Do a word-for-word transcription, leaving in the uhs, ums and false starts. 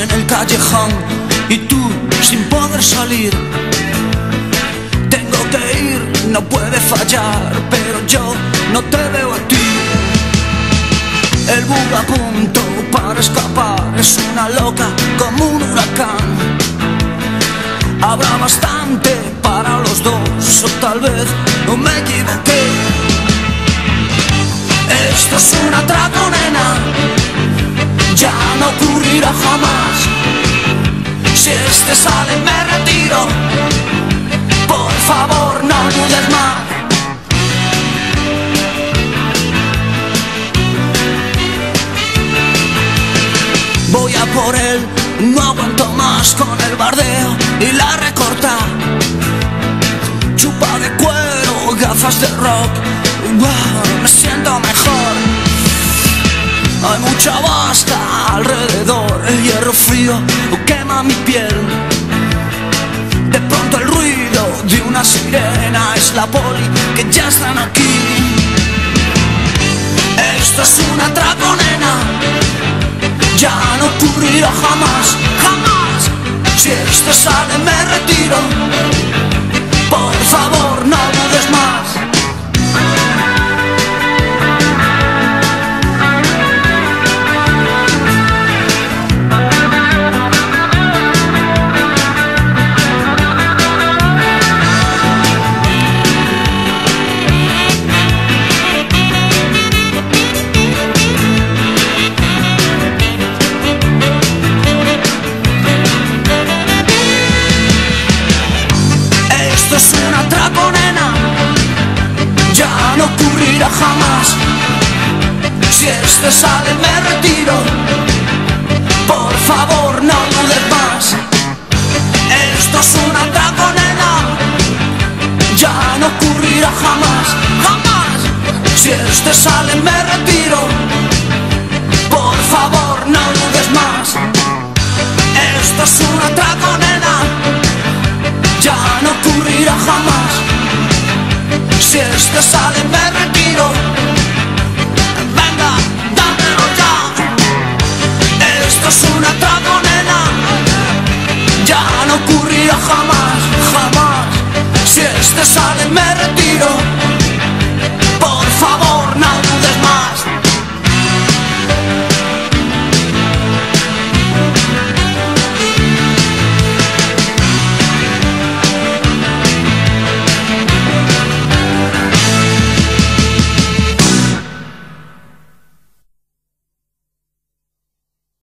en el callejón y tú sin poder salir. Tengo que ir, no puede fallar, pero yo no te veo a ti. El bug a punto para escapar es una loca como un huracán. Habrá bastante para los dos, o tal vez no me equivoqué. Esto es un atraco, nena, ya no ocurrirá jamás. Si este sale me retiro, por favor no dudes más. Voy a por él, no aguanto más con el bardeo y la recorta. Chupa de cuero, gafas de rock, wow, me siento mejor. Hay mucha vasta alrededor, el hierro frío quema mi piel. De pronto el ruido de una sirena es la poli que ya están aquí. Esto es un atraco, nena, ya no ocurrirá jamás, jamás. Si este sale me retiro, por favor no dudes más. Esto es un atraco, nena, ya no ocurrirá jamás. Si este sale me retiro, por favor no dudes más. Esto es un atraco, nena, ya no ocurrirá jamás, jamás. Si este sale me retiro, por favor no dudes más. Esto es un atraco, nena, ya no ocurrirá jamás. Si este sale me retiro, venga, dámelo ya. Esto es un atraco, nena, ya no ocurrirá jamás, jamás. Si este sale me retiro.